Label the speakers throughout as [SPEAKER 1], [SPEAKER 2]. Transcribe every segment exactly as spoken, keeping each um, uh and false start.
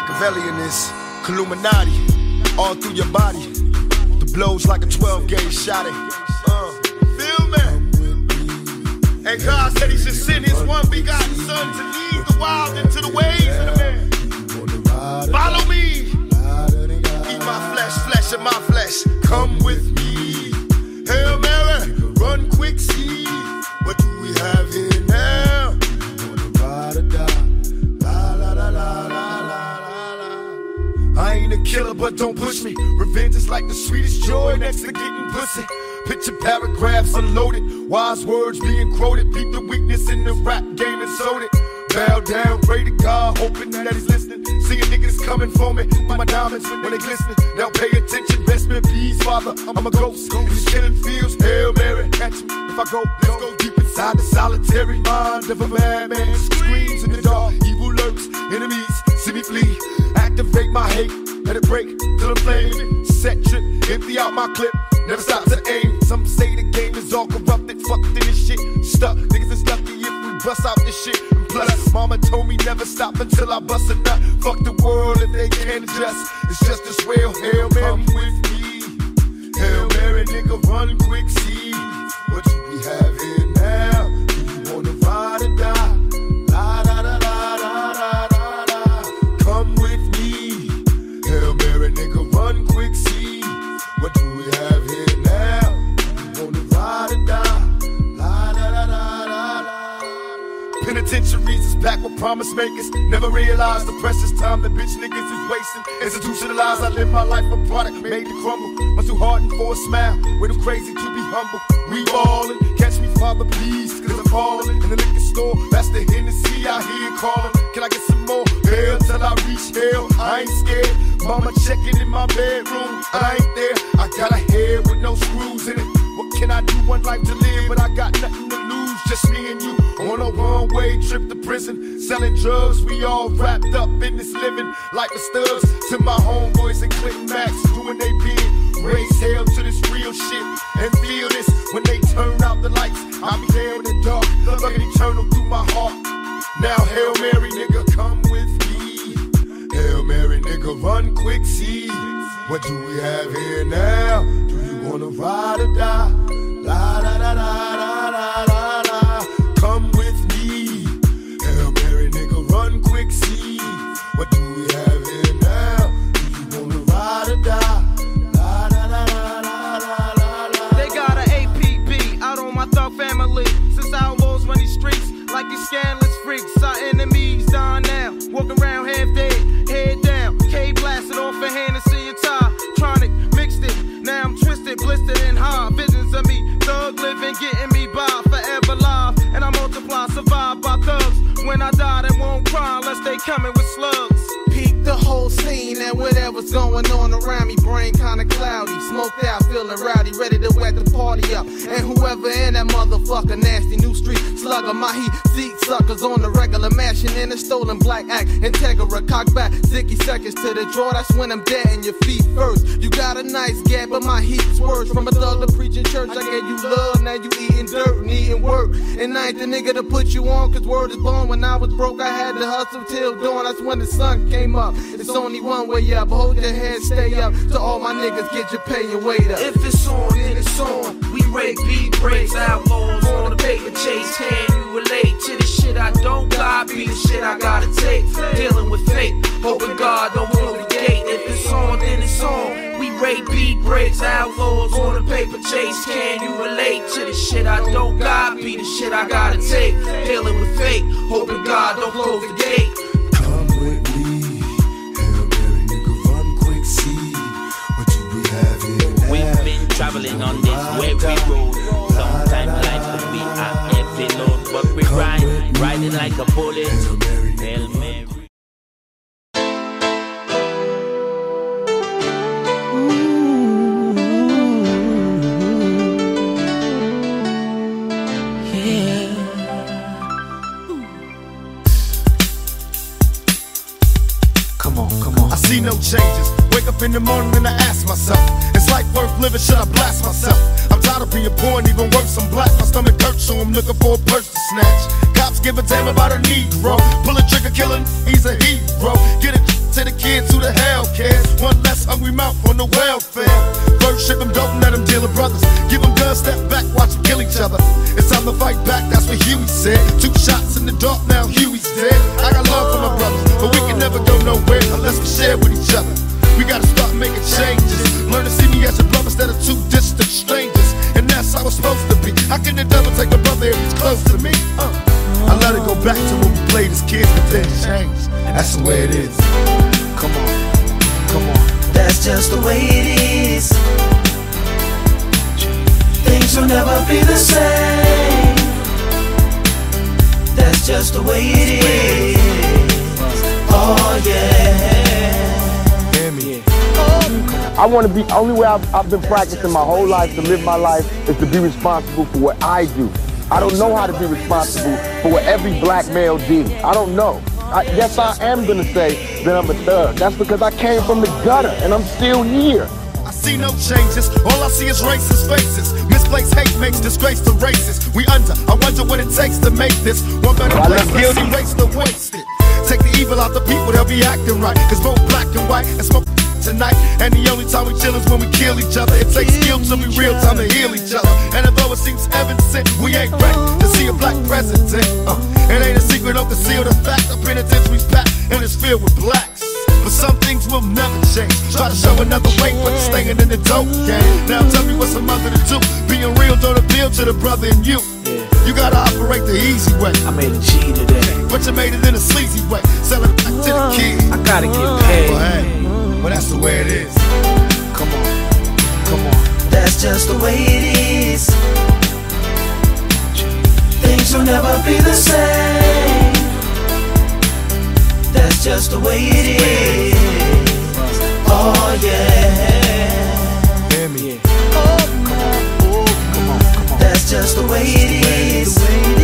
[SPEAKER 1] Machiavellian is Illuminati, all through your body. The blows like a twelve gauge shot it. Uh, feel me? And God said he should send his one begotten son to lead the wild into the ways of the man. Follow me. Eat my flesh, flesh of my flesh. Come with me. Hail Mary, run quick, see. What do we have here now? Ride or die. La la la la la la la. I ain't a killer, but don't push me. Revenge is like the sweetest joy next to getting pussy. Picture paragraphs unloaded, wise words being quoted. Beat the weakness in the rap game and sold it. Bow down, pray to God, hoping that he's listening. Seeing niggas coming for me, with my diamonds when they glistening. Now pay attention, best man, please, Father. I'm a ghost, in these killing fields. Hail Mary, catch me if I go. Let's go deep inside the solitary mind of a madman. Screams in the dark, evil lurks, enemies see me flee. Activate my hate, let it break till I'm flaming. Set trip, empty out my clip, never stop to aim. Some say the game is all corrupted, fucked in this shit. Stuck, niggas is lucky if we bust out this shit. And plus, mama told me never stop until I bust a nut. Fuck the world if they can't adjust. It's just as well. Hail Mary, come with me. Hail Mary, nigga, run quick, see. What do we have here now? Do you wanna ride or die? La da da da da da da da. Come with me. Hail Mary, nigga, run quick, see. What do we have here now? Do you wanna ride or die? La da da da da da. Penitentiaries is packed with promise makers. Never realized the precious time that bitch niggas is wasting. Institutionalized, I live my life a product made to crumble. Much too hardened for a smile, way too crazy to be humble. We ballin', catch me, Father, please, cause I'm fallin'. In the liquor store, that's the Hennessy I hear callin'. Can I get some more? Hell till I reach hell, I ain't scared. Mama checking in my bedroom, I ain't there. I got a head with no screws in it. What can I do? One life to live, but I got nothing to lose. Just me and you on a one-way trip to prison. Selling drugs, we all wrapped up in this living. Like the studs to my homeboys and Clinton Max doing they bid. Raise hell to this real shit and feel this. When they turn out the lights, I'll be there in the dark, looking eternal through my heart. Now Hail Mary, nigga, come with me. Hail Mary, nigga, run quick, see. What do we have here now? Do you wanna ride or die? La da da da da da da da. Come with me. Hail Mary, nigga, run quick, see. What do we have here now? Do you wanna ride or die? La da da da da da da da.
[SPEAKER 2] They got an A P B out on my thug family. Since outlaws run these streets like these scandalous freaks. Our enemies dying now, walking around half dead, head down. K blasted off a Hennessy and tie. Tronic mixed it, now I'm twisted, blistered and high. Visions of me, thug living, getting me by, forever live. And I multiply, survive by thugs. When I die, they won't cry unless they coming with slugs. Peep the whole scene and whatever's going on around me. Brain kinda cloudy, smoked out, feeling rowdy, ready to wet the party up. And whoever in that motherfucker, nasty new street slugger, my heat seat suckers on the regular, mashing in a stolen black act. Integra, cock back, sticky seconds to the draw. That's when I'm dead in your feet first. You got a nice gap, but my heat's worse. From a thug to preaching church, I gave you love, now you eating dirt and eating work. And I ain't the nigga to put you on, cause word is born. When I was broke, I had to hustle till dawn. That's when the sun came up. It's only one way up, hold your head, stay up. To all my niggas, get your pay and weight up.
[SPEAKER 3] If it's on, then it's on. We rake beat breaks, outlaws on the paper chase. Can you relate to the shit I don't got? Be the shit I gotta take. Dealing with fate, hoping God don't close the gate. If it's on, then it's on. We rake beat breaks, outlaws on the paper chase. Can you relate to the shit I don't got? Be the shit I gotta take. Dealing with fate, hoping God don't close the gate.
[SPEAKER 1] Come with me. Hail Mary, nigga, run quick, see. What do we have here now?
[SPEAKER 4] We've been traveling on this weary road. Sometimes life could be a heavy load, but we ride, riding like a bullet.
[SPEAKER 1] Hail Mary,
[SPEAKER 4] Hail Mary.
[SPEAKER 1] I see no changes. Wake up in the morning and I ask myself, is life worth living? Should I blast myself? I'm tired of being poor and even worse, I'm black. My stomach hurts, so I'm looking for a purse to snatch. Cops give a damn about a Negro. Pull a trigger, killing, he's a hero. Get it to the one less hungry mouth on the welfare. First ship them, don't let them deal with brothers. Give them guns, step back, watch them kill each other. It's time to fight back, that's what Huey said. Two shots in the dark, now Huey's dead. I got love for my brothers, but we can never go nowhere unless we share with each other. We gotta start making changes. Learn to see me as a brother instead of two distant strangers. And that's how it's supposed to be. How can the devil take a brother if he's close to me? Uh. I let it go back to when we played as kids, but then changed. That's the way it is. Come on, come on.
[SPEAKER 3] That's just the way it is. Things will never be the same. That's just the way it is. Oh yeah.
[SPEAKER 1] Hear me.
[SPEAKER 5] I want to be, only way I've, I've been practicing my whole life to live my life is to be responsible for what I do. I don't know how to be responsible for what every black male did. I don't know. I, yes, I am going to say that I'm a thug. That's because I came from the gutter and I'm still here.
[SPEAKER 1] I see no changes, all I see is racist faces. Misplaced hate makes disgrace to races. We under, I wonder what it takes to make this one better place. Let's erase the wasted. Take the evil out the people, they'll be acting right. Cause both black and white and smoke tonight. And the only time we chill is when we kill each other. It takes skill to be real time to heal each other. And although it seems heaven sent, we ain't ready to see a black president. uh, It ain't a secret, don't conceal the fact. The penitentiary's packed and it's filled with blacks. But some things will never change. Try to show another way, but you're staying in the dope game. Now tell me what's a mother to do. Being real don't appeal to the brother in you. You gotta operate the easy way.
[SPEAKER 3] I made a G today,
[SPEAKER 1] but you made it in a sleazy way. Sell it back to the kids.
[SPEAKER 3] I gotta get paid.
[SPEAKER 1] But hey, well that's the way it is. Come on, come on.
[SPEAKER 3] That's just the way it is. Things will never be the same. That's just the way it is. Oh yeah.
[SPEAKER 1] Hear me.
[SPEAKER 3] That's just the way it is.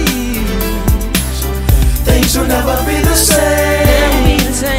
[SPEAKER 3] Things will never be the same.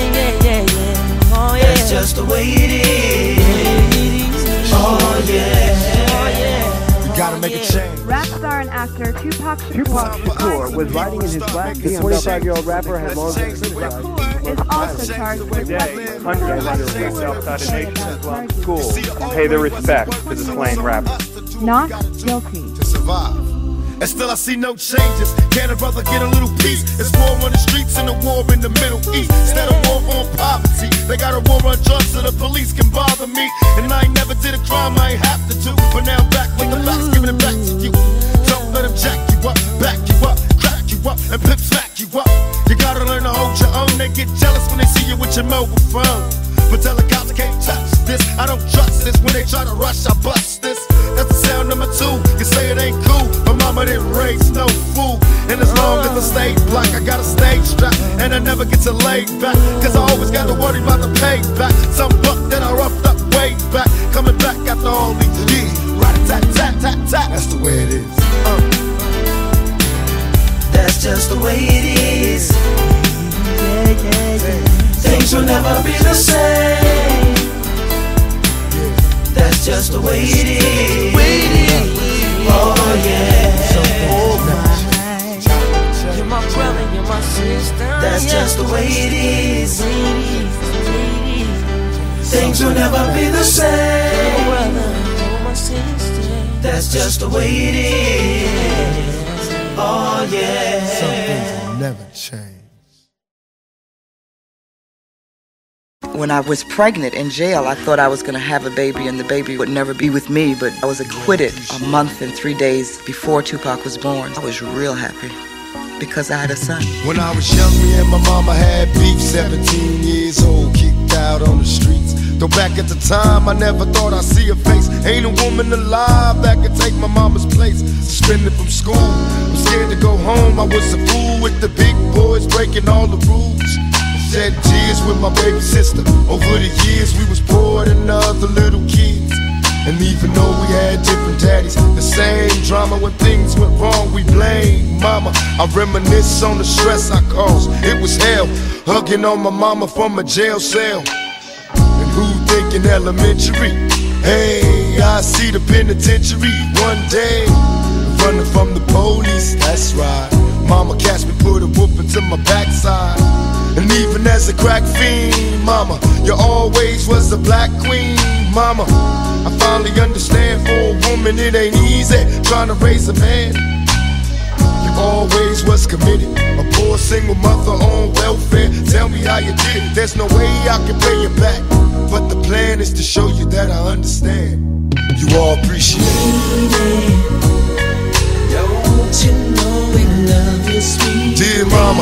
[SPEAKER 3] That's just the way it is. Oh yeah.
[SPEAKER 1] You gotta make a change.
[SPEAKER 6] Rap star and actor Tupac Shakur,
[SPEAKER 5] Tupac Shakur was riding in his black. The twenty-five-year-old rapper had long been
[SPEAKER 6] Shakur is also charged with
[SPEAKER 7] Today, hundreds of writers raised outside the nation as well as schools to pay their respect to the slain rapper.
[SPEAKER 6] not guilty.
[SPEAKER 1] To survive. And still I see no changes. Can a brother get a little peace? It's war on the streets and a war in the Middle East. Instead of war on poverty, they got a war on drugs so the police can bother me. And I ain't never did a crime I ain't have to do. But now I'm back with the facts, giving it back to you. Don't let them jack you up, back you up, crack you up, and pimp smack you up. You gotta learn to hold your own. They get jealous when they see you with your mobile phone. But tell the cops I can't touch this. I don't trust this. When they try to rush, I bust this. That's the sound number two. You say it ain't cool. My mama didn't raise no fool. And as long as I stay black, I got a stage strap. And I never get to lay back. Cause I always gotta worry about the payback. Some buck that I roughed up way back. Coming back after all these years. Rat-a-tat-tat-tat-tat. That's the way it is. uh.
[SPEAKER 3] That's just the way it is. Yeah, yeah, yeah. Things will never be the same. That's just the way it is. Oh yeah.
[SPEAKER 8] You're my brother, you're my sister.
[SPEAKER 3] That's just the way it is. Things will never be the same. That's just the way it is. Oh yeah.
[SPEAKER 1] Some things will never change.
[SPEAKER 9] When I was pregnant in jail, I thought I was going to have a baby and the baby would never be with me, but I was acquitted a month and three days before Tupac was born. I was real happy because I had a son.
[SPEAKER 1] When I was young, me and my mama had beef, seventeen years old, kicked out on the streets. Though back at the time, I never thought I'd see her face. Ain't a woman alive that could take my mama's place. Suspended from school, I'm scared to go home. I was a fool with the big boys, breaking all the rules. Shed tears with my baby sister. Over the years we was poor than other little kids. And even though we had different daddies, the same drama when things went wrong, we blame mama. I reminisce on the stress I caused. It was hell, hugging on my mama from a jail cell. And who thinking elementary? Hey, I see the penitentiary one day. Running from the police, that's right. Mama catch me, put a whoop into my backside. And even as a crack fiend, mama, you always was a black queen, mama. I finally understand for a woman it ain't easy trying to raise a man. You always was committed, a poor single mother on welfare. Tell me how you did it, there's no way I can pay you back, but the plan is to show you that I understand. You all appreciate it.
[SPEAKER 10] Don't you know we love you, sweet
[SPEAKER 1] dear mama.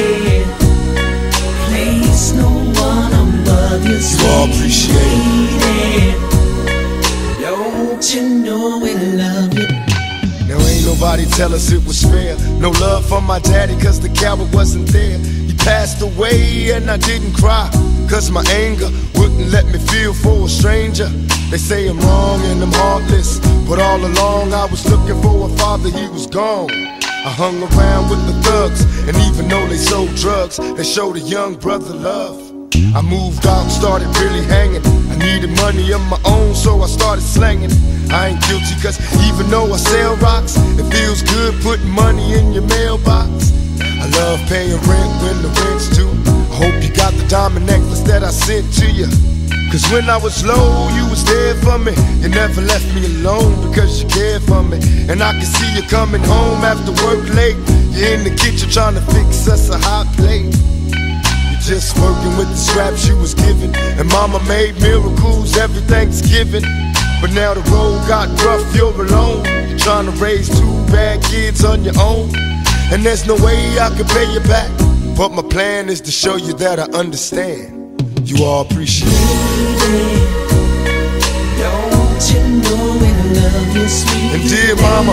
[SPEAKER 10] Place no one above you, sweet.
[SPEAKER 1] You all appreciate it.
[SPEAKER 10] Don't you know we love you?
[SPEAKER 1] Now ain't nobody tell us it was fair. No love for my daddy cause the coward wasn't there. He passed away and I didn't cry, cause my anger wouldn't let me feel for a stranger. They say I'm wrong and I'm heartless, but all along I was looking for a father, he was gone. I hung around with the thugs, and even though they sold drugs, they showed a young brother love. I moved out and started really hanging. I needed money of my own, so I started slanging. I ain't guilty cause even though I sell rocks, it feels good putting money in your mailbox. I love paying rent when the rent's due. I hope you got the diamond necklace that I sent to you, cause when I was low, you was there for me. You never left me alone because you cared for me. And I can see you coming home after work late. You're in the kitchen trying to fix us a hot plate. You're just working with the scraps you was given, and mama made miracles every Thanksgiving. But now the road got rough, you're alone. You're trying to raise two bad kids on your own, and there's no way I can pay you back, but my plan is to show you that I understand. You all appreciate it.
[SPEAKER 10] Don't you know we love you, sweet
[SPEAKER 1] and dear mama,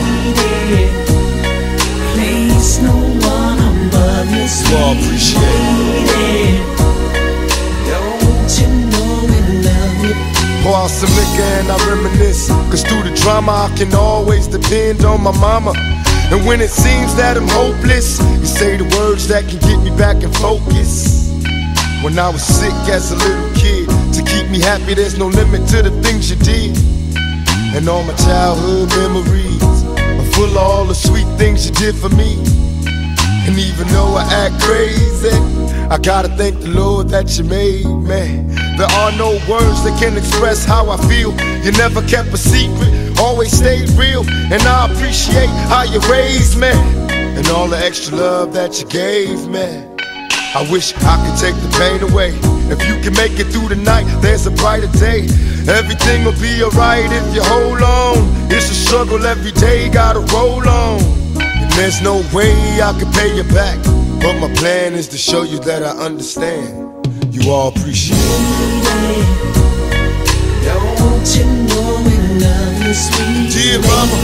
[SPEAKER 10] place no one above you, sweet.
[SPEAKER 1] You all appreciate it.
[SPEAKER 10] Don't you know we love you?
[SPEAKER 1] Pour out some liquor and I reminisce, cause through the drama I can always depend on my mama. And when it seems that I'm hopeless, you say the words that can get me back in focus. When I was sick as a little kid, to keep me happy there's no limit to the things you did. And all my childhood memories are full of all the sweet things you did for me. And even though I act crazy, I gotta thank the Lord that you made me. There are no words that can express how I feel. You never kept a secret, always stayed real. And I appreciate how you raised me, and all the extra love that you gave me. I wish I could take the pain away. If you can make it through the night, there's a brighter day. Everything will be alright if you hold on. It's a struggle every day, gotta roll on. And there's no way I can pay you back, but my plan is to show you that I understand. You all appreciate it.
[SPEAKER 10] Don't you know we love you, sweet
[SPEAKER 1] dear mama.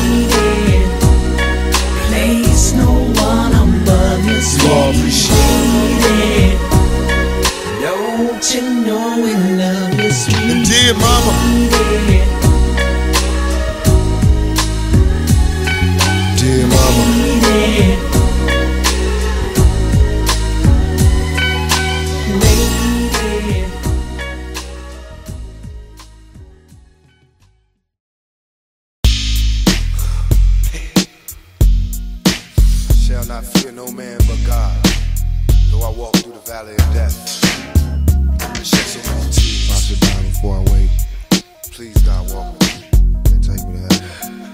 [SPEAKER 10] Place no one above you, sweet.
[SPEAKER 1] You all appreciate
[SPEAKER 10] it. Don't you know we love you, sweet
[SPEAKER 1] and dear mama. Dear mama. Shall not fear no man but God, though I walk through the valley of death. Shed so many tears. I should die before I wake. Please, God, walk with me and take me to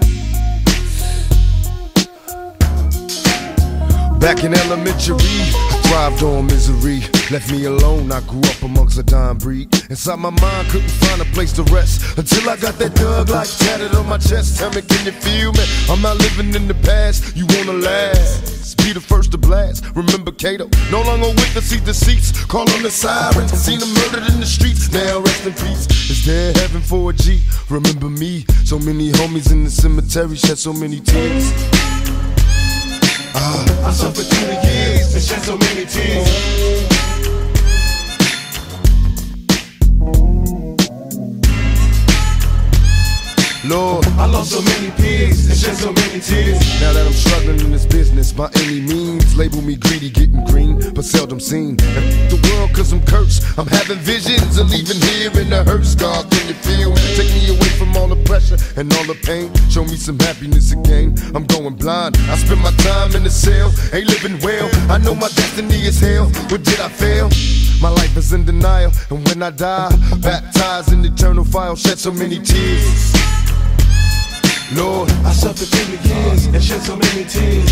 [SPEAKER 1] heaven. Back in elementary, I thrived on misery. Left me alone, I grew up amongst a dying breed. Inside my mind, couldn't find a place to rest, until I got that Thug Life tatted on my chest. Tell me, can you feel me? I'm not living in the past, you wanna last. Be the first to blast. Remember Kato, no longer with the seat deceits. Call on the sirens, seen them murdered in the streets. Now rest in peace. Is there heaven for a G? Remember me, so many homies in the cemetery shed so many tears. Ah, I suffered through the years and shed so many tears. Lord, I
[SPEAKER 10] lost so many peers and shed so many tears.
[SPEAKER 1] Now that I'm struggling in this business by any means, label me greedy, getting green, but seldom seen. And the world cause I'm cursed, I'm having visions of leaving here in the hearse. God, can you feel me? Take me away from all the pressure and all the pain. Show me some happiness again. I'm going blind, I spend my time in the cell, ain't living well. I know my destiny is hell, but did I fail? My life is in denial, and when I die, baptized in eternal fire, shed so many tears. Lord,
[SPEAKER 10] I suffered through the years and shed so many tears.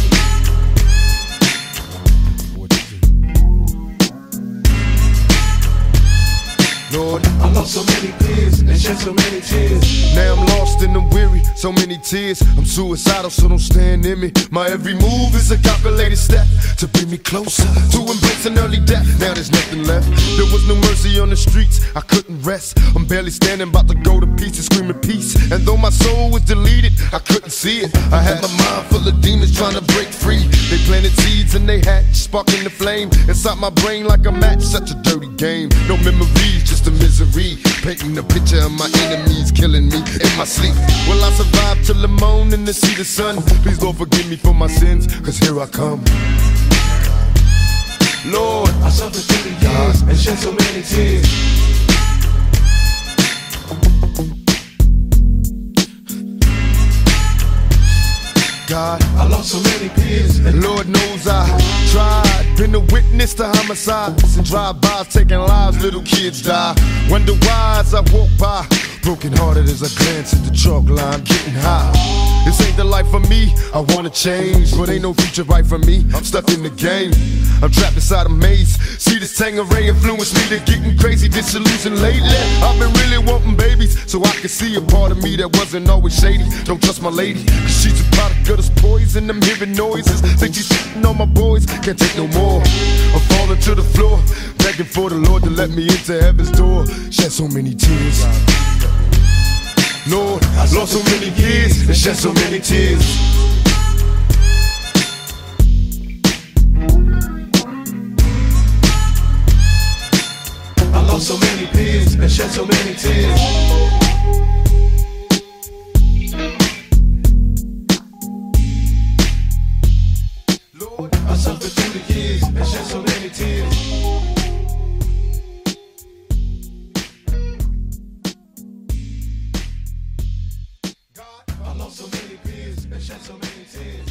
[SPEAKER 1] Lord,
[SPEAKER 10] I lost so many peers and shed so many tears.
[SPEAKER 1] Now I'm lost and I'm weary, so many tears. I'm suicidal, so don't stand in me. My every move is a calculated step to bring me closer to embracing early death. Now there's nothing left. There was no mercy on the streets, I couldn't rest. I'm barely standing, about to go to pieces, screaming peace. And though my soul was deleted, I couldn't see it. I had my mind full of demons trying to break free. They planted seeds and they hatched, sparking the flame inside my brain like a match. Such a dirty game, no memories, just the misery, painting a picture of my enemies killing me in my sleep. Will I survive till the morning to see the sun? Please Lord forgive me for my sins, cause here I come. Lord,
[SPEAKER 10] I suffered through the years and shed so many tears.
[SPEAKER 1] God,
[SPEAKER 10] I lost so many peers.
[SPEAKER 1] Lord knows I tried, been a witness to homicides and drive-bys taking lives, little kids die. Wonder why as I walk by, broken hearted as I glance at the chalk line, getting high. This ain't the life for me, I wanna change, but ain't no future right for me. I'm stuck in the game, I'm trapped inside a maze. See this Tangeray influence me to getting crazy, disillusioned lately. I've been really wanting babies, so I can see a part of me that wasn't always shady. Don't trust my lady, cause she's a product of this poison. I'm hearing noises, think she's shitting on my boys, can't take no more. I'm falling to the floor, begging for the Lord to let me into heaven's door. Shed so many tears. Lord, I lost so many years and shed so many tears.
[SPEAKER 10] I lost so many peers and shed so many tears. Lord, I suffered through the years and shed so many tears. So many peers and shed so many tears.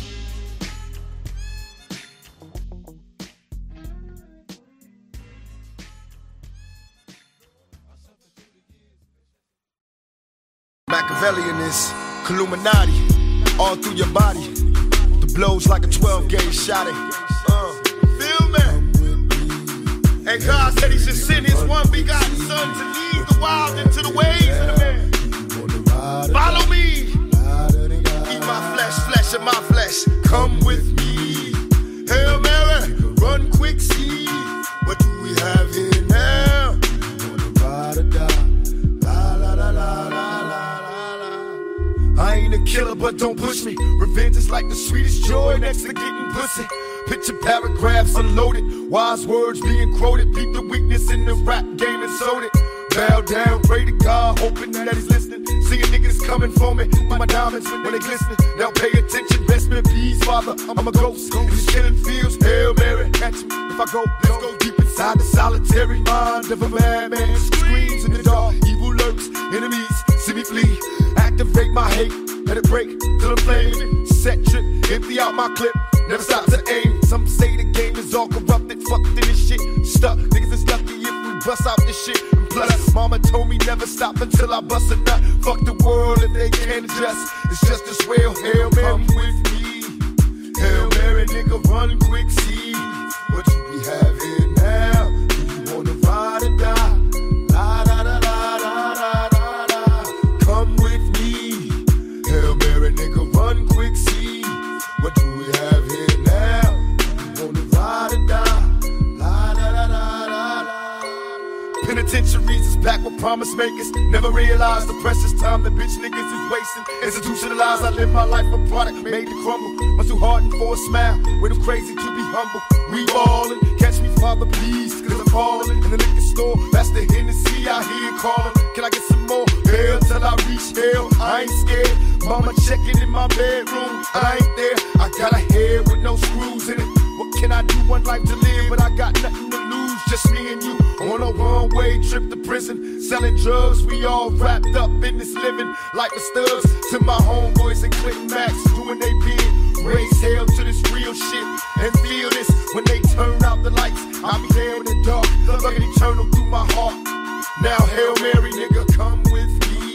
[SPEAKER 1] Machiavellian is Illuminati, all through your body. The blows like a twelve gauge shot. Uh, feel me? And God said he should send his one begotten son to lead the wild into the ways of the man. Follow me. My flesh, flesh of my flesh, come with me. Hail Mary, run quick, see what do we have here now? Ride or die. La, la, la, la, la, la, la. I ain't a killer, but don't push me. Revenge is like the sweetest joy next to getting pussy. Picture paragraphs unloaded, wise words being quoted. Beat the weakness in the rap game and sold it. Bow down, pray to God, hoping that he's listening. Seeing niggas coming for me, my diamonds when they glistening. Now pay attention, best in peace, Father. I'm a ghost, these killing fields. Hail Mary, catch me if I go. Let's go deep inside the solitary mind of a madman. Screams in the dark, evil lurks, enemies see me flee. Activate my hate, let it break till I'm flaming. Set trip, empty out my clip, never stop to aim. Some say the game is all corrupted, fucked in this shit. Stuck, niggas is lucky if we bust out this shit. Plus, mama told me never stop until I bust a nut. Fuck the world if they can't adjust. It's just as well. Hail Mary with me. Hail Mary, nigga, run quick, see what do we have here now? Do you wanna ride or die? La da da da da da da da. Come with me. Hail Mary, nigga, run quick, see what do we have here now? Do you wanna ride or die? La da da da da da. Penitentiaries is back with promise makers. Never realized the precious time that bitch niggas is wasting. Institutionalized, I live my life a product made to crumble. Much too hardened for a smile, way too crazy to be humble. We ballin', catch me, Father, please, cause I'm falling. In the liquor store, that's the Hennessy I hear calling. Can I get some more? Hell till I reach hell. I I ain't scared. Mama checking in my bedroom, I ain't there. I got a head with no screws in it. What can I do? One life to live, but I got nothing to lose. Just me and you on a one-way trip to prison, selling drugs. We all wrapped up in this living like the studs. To my homeboys and Clinton Max doing they bid. Raise hell to this real shit and feel this. When they turn out the lights, I'll be there in the dark, looking eternal through my heart. Now Hail Mary, nigga, come with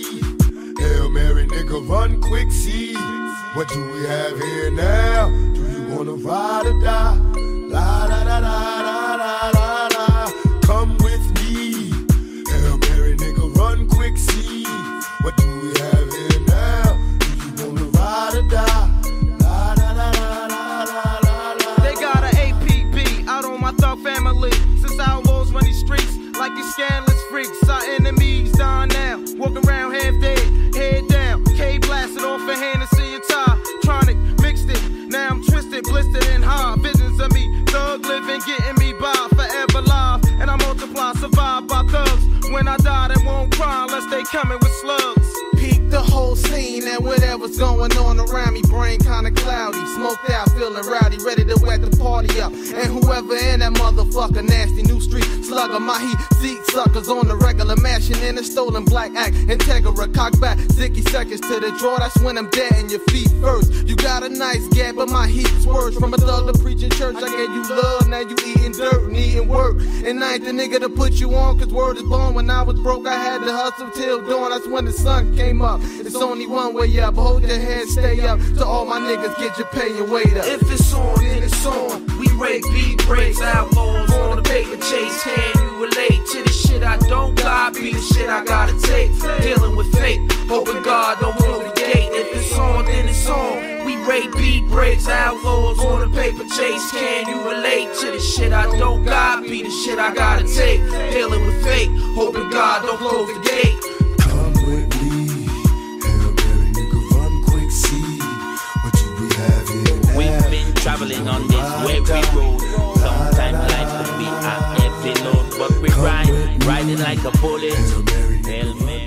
[SPEAKER 1] me. Hail Mary, nigga, run quick, see. What do we have here now? Do you wanna ride or die? La da da da da da da da. Come with me. Hail Mary, nigga, run quick, see. What do we have here now? Do you wanna ride or die? La da da da da da da da.
[SPEAKER 2] They got an A P B out on my thug family. Since outlaws run these streets like these scandalous freaks. Our enemies dying now, walking around half dead, head down. K blasted off a Hennessy and tie. Tronic mixed it, now I'm twisted, blistered and high. Visions of me, thug living, getting me by, forever live. And I multiply, survive by thugs. When I die, they won't cry unless they coming with slugs.
[SPEAKER 3] Peep the whole scene and whatever's going on around me. Brain kinda cloudy, smoked out, feeling rowdy, ready to wet the party up. And whoever in that motherfucker, nasty new street slugger, my heat seat suckers on the regular, mashing in a stolen black act. Integra, cock back, zicky seconds to the draw. That's when I'm dead in your feet first. You got a nice gap, but my heat's worse. From a thug to preaching church, I gave you love, now you eating dirt and eating work. And I ain't the nigga to put you on, cause word is born. When I was broke, I had to hustle till dawn. That's when the sun came up. It's only one way up, hold your head, stay up. To all my niggas, get your pay and wait up.
[SPEAKER 10] If it's on, then it's on. We rake beat breaks, outlaws on the paper chase. Can you relate to the shit I don't got? Be the shit I gotta take. Dealing with fate, hoping God don't close the gate. If it's on, then it's on. We rake beat breaks, outlaws on the paper chase. Can you relate to the shit I don't got? Be the shit I gotta take. Dealing with fate, hoping God don't close the gate.
[SPEAKER 1] Come with me, Hail Mary, nigga, run quick, see. What do we have here now?
[SPEAKER 4] We've been traveling on this weary road. Sometimes life could be a heavy load, but we ride, riding like a bullet.
[SPEAKER 1] Hail Mary,
[SPEAKER 4] Hail Mary.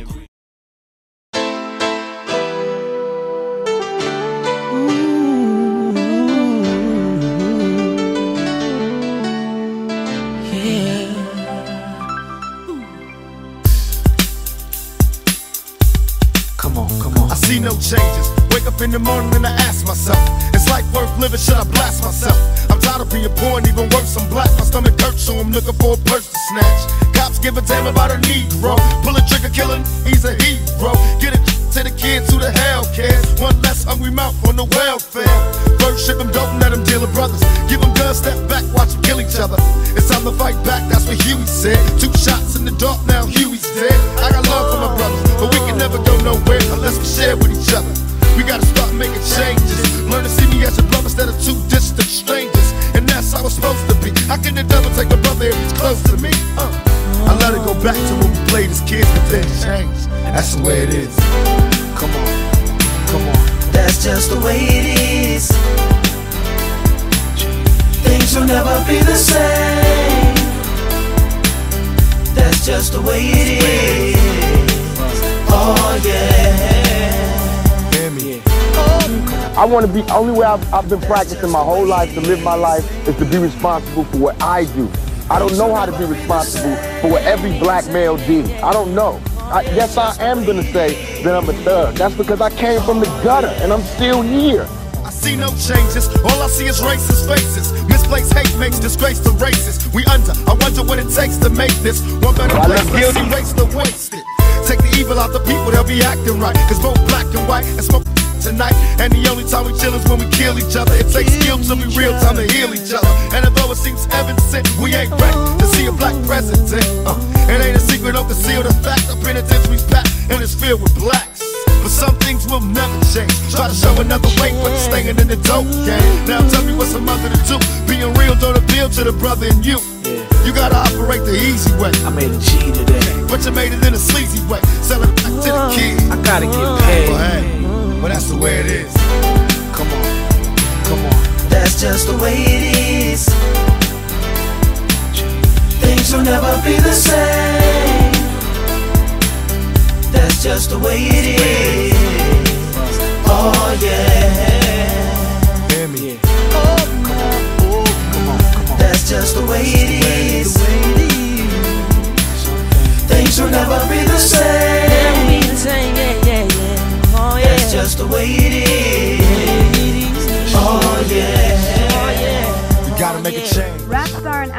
[SPEAKER 1] I see no changes. Wake up in the morning and I ask myself, is life worth living? Should I blast myself? I'm tired of being poor and even worse, I'm black. My stomach hurts, so I'm looking for a purse to snatch. Cops give a damn about a Negro. Pull a trigger, killing, he's a hero. Get it to the kids who the hell cares. One less hungry mouth on the welfare. First ship them, don't let them deal with brothers. Give them guns, step back, watch them kill each other. It's time to fight back, that's what Huey said. Two shots in the dark, now Huey's dead. I got love for my brothers, but we can never go nowhere unless we share with each other. We gotta start making changes. Learn to see me as a brother instead of two distant strangers. And that's how it's supposed to be. How can the devil take my brother if he's close to me? Uh. I let it go back to when we played as kids, but then changed. That's the way it is. Come on, come on.
[SPEAKER 10] That's just the way it is. Things will never be the same. That's just the way it is. Oh yeah.
[SPEAKER 5] I want to be, only way I've, I've been practicing my whole life to live my life is to be responsible for what I do. I don't know how to be responsible for what every black male did. I don't know. I, yes, I am going to say that I'm a thug. That's because I came from the gutter and I'm still here.
[SPEAKER 1] I see no changes, all I see is racist faces. Misplaced hate makes disgrace to races. We under, I wonder what it takes to make this one better
[SPEAKER 5] Well,
[SPEAKER 1] place. Let's erase the wasted. Take the evil out the people, they'll be acting right. Cause both black and white and smoke tonight. And the only time we chill is when we kill each other. It takes skill to be real time to heal each other. And although it seems evident, we ain't ready to see a black president. uh, It ain't a secret, don't conceal the fact. The penitentiary's packed and it's filled with blacks. But some things will never change. Try to show another way, but it's staying in the dope game. Now tell me what's a mother to do. Being real don't appeal to the brother in you. You gotta operate the easy way.
[SPEAKER 3] I made a G today,
[SPEAKER 1] but you made it in a sleazy way. Sell it back to the kids.
[SPEAKER 3] I gotta get paid.
[SPEAKER 1] Well, hey, well, that's the way it is.
[SPEAKER 3] Come on, come on.
[SPEAKER 10] That's just the way it is. Things will never be the same. That's just the way it is.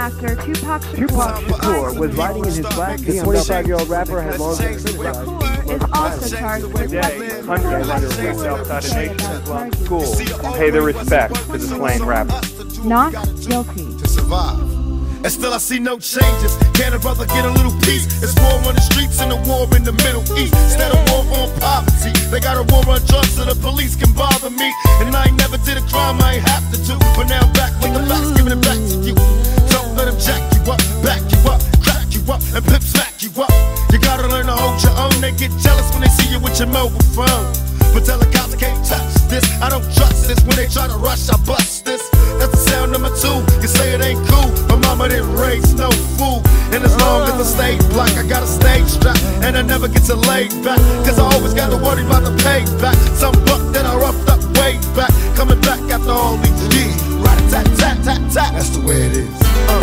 [SPEAKER 6] actor Tupac
[SPEAKER 7] Tupac
[SPEAKER 6] Shakur.
[SPEAKER 7] Shakur was riding in his black B M W. The twenty-five-year-old rapper had long been criticized.
[SPEAKER 6] Shakur is also charged with
[SPEAKER 7] Today, hundreds of underage outside the nation as well as schools pay their respects to the slain rapper.
[SPEAKER 6] not guilty.
[SPEAKER 1] To survive. And still I see no changes. Can a brother get a little peace? It's war on the streets and a war in the Middle East. Instead of war on poverty, they got a war on drugs so the police can bother me. And I ain't never did a crime I ain't have to do. But now I'm back with the facts, giving it back to you. Don't let them jack you up, back you up, crack you up, and pimp smack you up. You gotta learn to hold your own. They get jealous when they see you with your mobile phone. But tell the cops I can't touch this. I don't trust this. When they try to rush, I bust this. That's the sound number two. You say it ain't cool. My mama didn't raise no fool. And as long as I stay black, I got a stage strap. And I never get to lay back. Cause I always gotta worry about the payback. Some buck that I roughed up way back. Coming back after all these years. Rat-a-tat-tat-tat-tat. That's the way it is. Uh.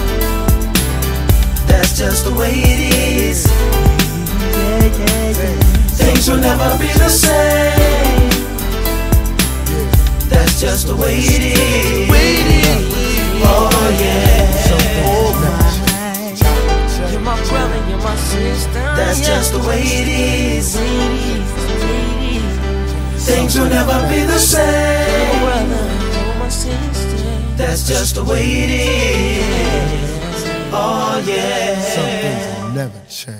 [SPEAKER 3] That's just the way it is. Yeah, yeah, yeah. Things will never be the same. That's just the way it is. Oh yeah.
[SPEAKER 8] You're my brother, you're my sister.
[SPEAKER 3] That's just the way it is. Things will never be the same. That's just the way it is. Oh yeah.
[SPEAKER 1] Some things will never change.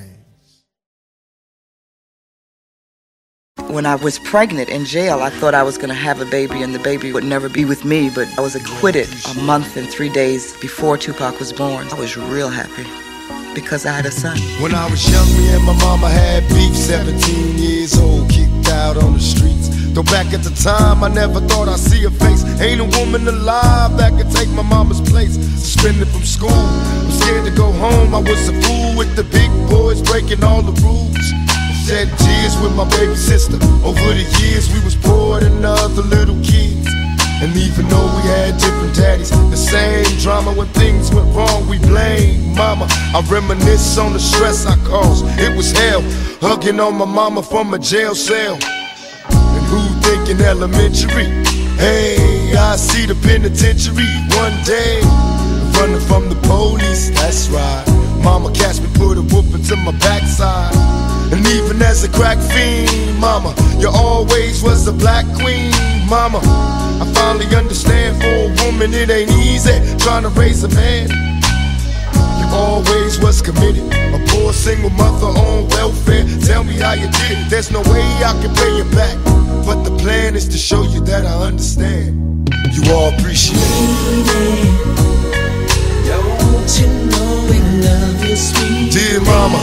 [SPEAKER 9] When I was pregnant in jail, I thought I was going to have a baby and the baby would never be with me, but I was acquitted a month and three days before Tupac was born. I was real happy because I had a son.
[SPEAKER 1] When I was young, me and my mama had beef, seventeen years old, kicked out on the streets. Though back at the time, I never thought I'd see her face. Ain't a woman alive that could take my mama's place. Suspended from school, I'm scared to go home. I was a fool with the big boys breaking all the rules. Shed tears with my baby sister. Over the years we was poor than other little kids. And even though we had different daddies, the same drama when things went wrong, we blame mama. I reminisce on the stress I caused. It was hell, hugging on my mama from a jail cell. And who thinking elementary? Hey, I see the penitentiary one day. Running from the police, that's right. Mama catch me, put a whooping to my backside. And even as a crack fiend, mama, you always was a black queen, mama. I finally understand for a woman it ain't easy trying to raise a man. You always was committed, a poor single mother on welfare. Tell me how you did it, there's no way I can pay you back. But the plan is to show you that I understand. You all appreciate it.
[SPEAKER 3] Don't you know we love you, sweet
[SPEAKER 1] dear mama.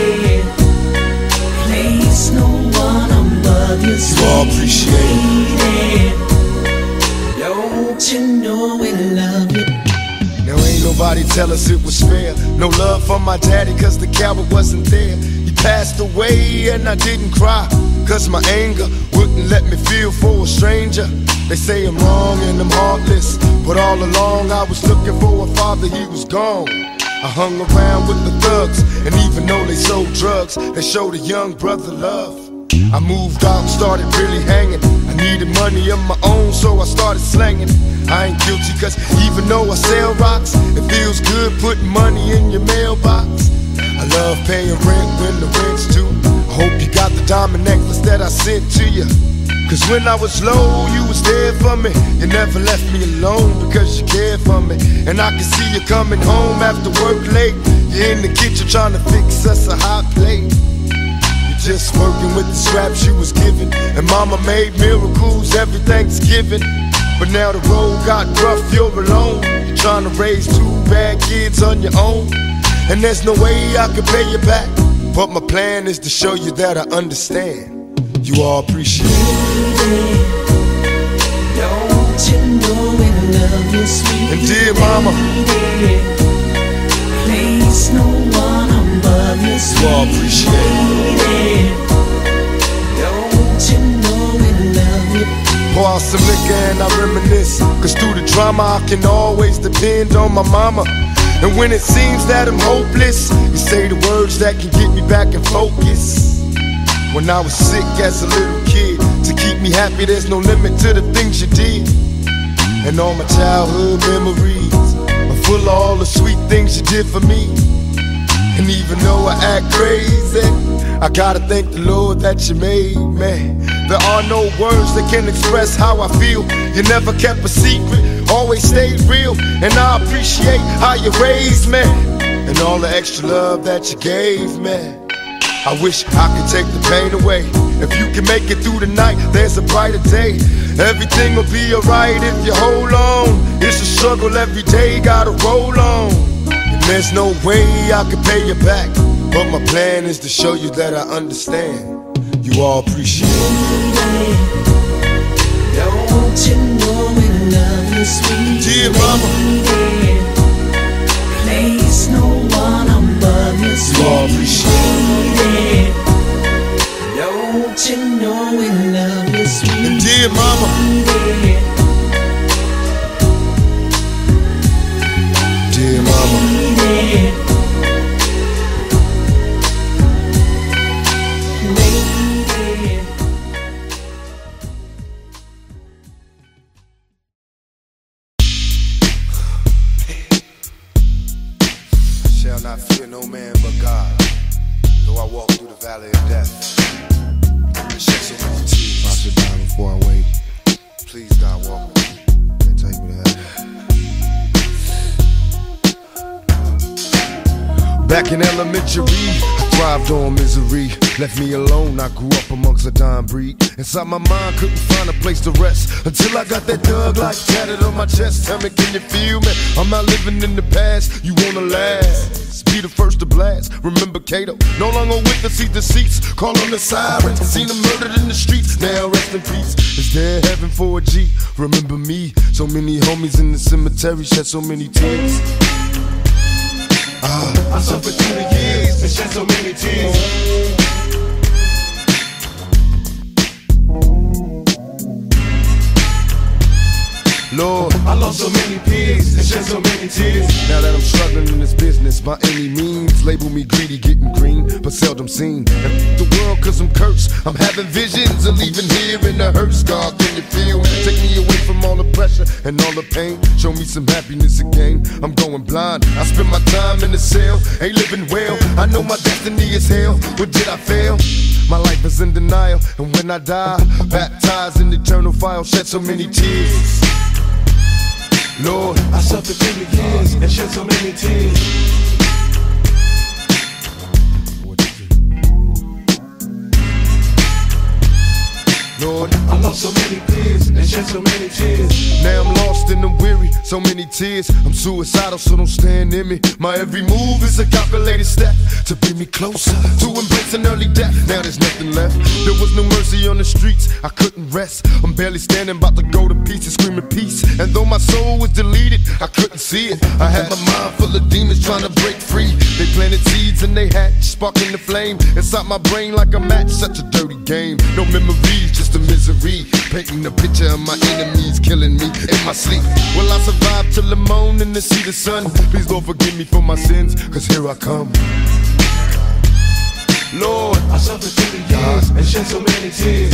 [SPEAKER 3] Place no one above you,
[SPEAKER 1] you all appreciate
[SPEAKER 3] it. Don't you know we love you?
[SPEAKER 1] Now ain't nobody tell us it was fair. No love for my daddy cause the coward wasn't there. He passed away and I didn't cry cause my anger wouldn't let me feel for a stranger. They say I'm wrong and I'm heartless, but all along I was looking for a father, he was gone. I hung around with the thugs, and even though they sold drugs, they showed a young brother love. I moved out and started really hanging. I needed money of my own, so I started slanging. I ain't guilty, cause even though I sell rocks, it feels good putting money in your mailbox. I love paying rent when the rent's due. I hope you got the diamond necklace that I sent to you. Cause when I was low, you was there for me. You never left me alone because you cared for me. And I can see you coming home after work late. You're in the kitchen trying to fix us a hot plate. You're just working with the scraps you was given. And mama made miracles every Thanksgiving. But now the road got rough, you're alone. You're trying to raise two bad kids on your own. And there's no way I can pay you back. But my plan is to show you that I understand. You all appreciate it.
[SPEAKER 3] Don't you know we love you, sweet
[SPEAKER 1] and dear mama,
[SPEAKER 3] place no one above you, sweet
[SPEAKER 1] you all appreciate
[SPEAKER 3] it. Don't you know we love you?
[SPEAKER 1] Pour out some liquor and I reminisce, cause through the drama I can always depend on my mama. And when it seems that I'm hopeless, you say the words that can get me back in focus. When I was sick as a little kid, to keep me happy there's no limit to the things you did. And all my childhood memories, my full of all the sweet things you did for me. And even though I act crazy, I gotta thank the Lord that you made me. There are no words that can express how I feel. You never kept a secret, always stayed real. And I appreciate how you raised me, and all the extra love that you gave me. I wish I could take the pain away. If you can make it through the night, there's a brighter day. Everything will be alright if you hold on. It's a struggle every day, gotta roll on. And there's no way I can pay you back, but my plan is to show you that I understand. You all appreciate it.
[SPEAKER 11] Don't you know we love you, sweet
[SPEAKER 1] dear mama.
[SPEAKER 11] Place no one above you, sweet
[SPEAKER 1] you all appreciate
[SPEAKER 11] it. Don't you know we love you, sweet
[SPEAKER 1] and dear mama. Dear mama. Shall not fear no man but God, though I walk through the valley of death. Shed so many tears. I should die before I wake. Please, God, walk with me and take me to heaven. Back in elementary, I thrived on misery. Left me alone, I grew up amongst a dying breed. Inside my mind, couldn't find a place to rest until I got that Thug Life tatted on my chest. Tell me, can you feel me? I'm not living in the past, you wanna last. Be the first to blast. Remember Kato, no longer with us, see the seats. Call on the sirens, seen them murdered in the streets. Now rest in peace. Is there heaven for a G? Remember me, so many homies in the cemetery shed so many tears. Ah, I suffered through the years and shed so many tears. Lord, I lost so many peers and shed so many tears. Now that I'm struggling in this business, by any means, label me greedy, getting green, but seldom seen. And the world, cause I'm cursed. I'm having visions of leaving here in the hearse. God, can you feel me? Take me away from all the pressure and all the pain. Show me some happiness again. I'm going blind. I spend my time in the cell, ain't living well. I know my destiny is hell. But did I fail? My life is in denial, and when I die, baptized in eternal fire, shed so many tears. Lord, I suffered through the years and shed so many tears. Lord, I lost so many peers and shed so many tears. Now I'm lost and I'm weary, so many tears. I'm suicidal, so don't stand in me. My every move is a calculated step to bring me closer to embracing early death. Now there's nothing left. There was no mercy on the streets, I couldn't rest. I'm barely standing, about to go to pieces, screaming peace. And though my soul was deleted, I couldn't see it. I had my mind full of demons trying to break free. They planted seeds and they hatched, sparking the flame inside my brain like a match. Such a dirty game, no memories, just the misery, painting a picture of my enemies killing me in my sleep. Will I survive till the morning to see the sun? Please Lord forgive me for my sins, cause here I come. Lord, I suffered through the years and shed so many tears.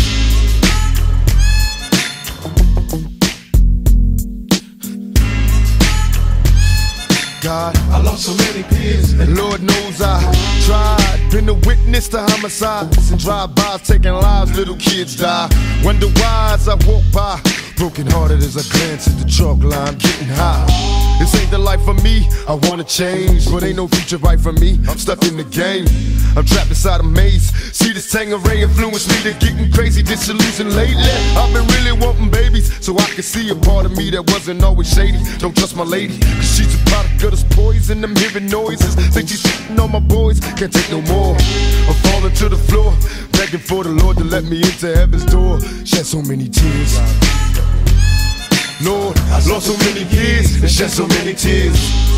[SPEAKER 1] God, I lost so many peers, and Lord knows I tried. Been a witness to homicides and drive-bys taking lives, little kids die. Wonder why as I walk by, broken hearted as I glance at the chalk line, getting high. This ain't the life for me, I wanna change, but ain't no future right for me, I'm stuck in the game. I'm trapped inside a maze, see this Tangeray influence me to getting crazy, disillusioned lately. I've been really wanting babies, so I can see a part of me that wasn't always shady. Don't trust my lady, cause she's a product of this poison. I'm hearing noises, think she's sitting on my boys, can't take no more. I'm falling to the floor, begging for the Lord to let me into heaven's door. Shed so many tears. Lord, I lost so many years and shed so many tears.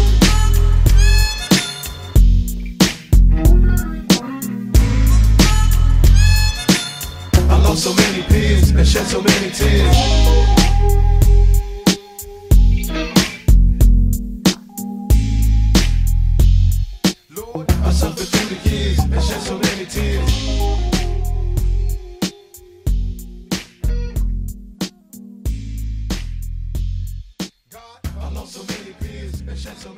[SPEAKER 1] I lost so many peers and shed so many tears. Lord, I suffered through the years and shed so many tears. So many peers and shed so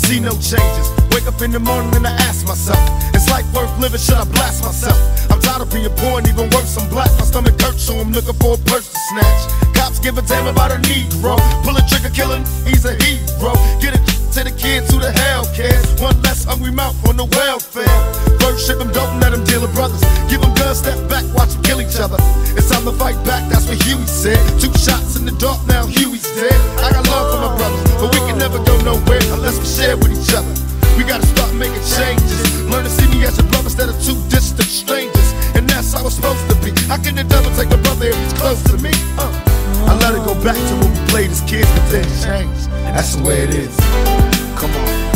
[SPEAKER 1] see no changes. Wake up in the morning and I ask myself, is life worth living? Should I blast myself? I'm tired of being poor and even worse, I'm black. My stomach hurts, so I'm looking for a purse to snatch. Cops give a damn about a Negro. Pull a trigger, killing, he's a hero. Get it to the kids who the hell cares. One less hungry mouth on the welfare. First ship them, don't let them deal with brothers. Give them guns, step back, watch them kill each other. It's time to fight back, that's what Huey said. Two shots in the dark, now Huey's dead. I got love for my brothers, but we can never go nowhere unless we share with each other. We gotta start making changes. Learn to see me as a brother instead of two distant strangers. And that's how it's supposed to be. How can the devil take a brother if he's close to me? Uh. I let it go back to when we played as kids, but then it changed. That's the way it is. Come on.